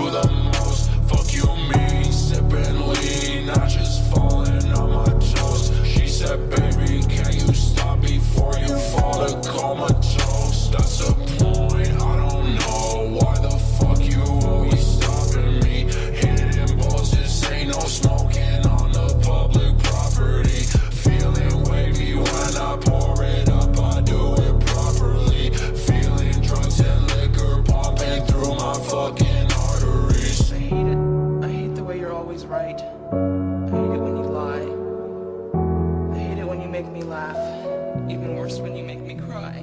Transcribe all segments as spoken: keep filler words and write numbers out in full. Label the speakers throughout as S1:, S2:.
S1: the most. Fuck you mean, sipping lean, not just falling on my toes. She said, baby, can you stop before you fall to comatose? That's the point, I don't know why the fuck you always stopping me. Hitting balls, this ain't no smoking on the public property. Feeling wavy when I pour it up, I do it properly. Feeling drugs and liquor pumping through my fucking arteries.
S2: I hate it. I hate the way you're always right. I hate it when you lie. I hate it when you make me laugh. Even worse when you make me cry.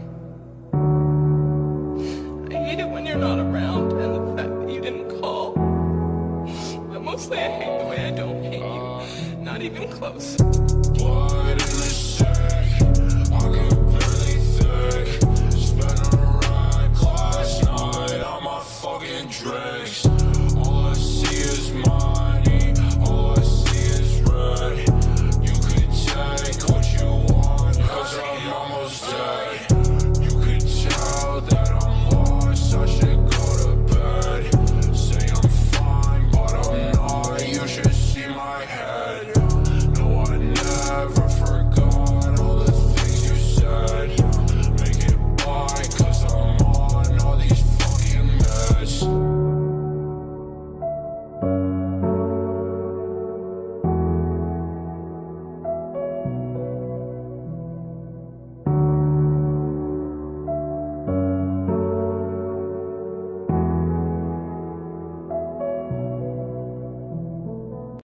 S2: I hate it when you're not around and the fact that you didn't call. But mostly I hate the way I don't hate you. Not even close.
S1: Blood in the sack, I get really thick. Spent a ride last night on my fucking drinks. All I see is money, all I see is red. You could take what you want, cause I'm almost dead. You could tell that I'm lost, I should go to bed. Say I'm fine, but I'm not, you should see my head. No, I never forgot all the things you said. Make it by, cause I'm on all these fucking meds.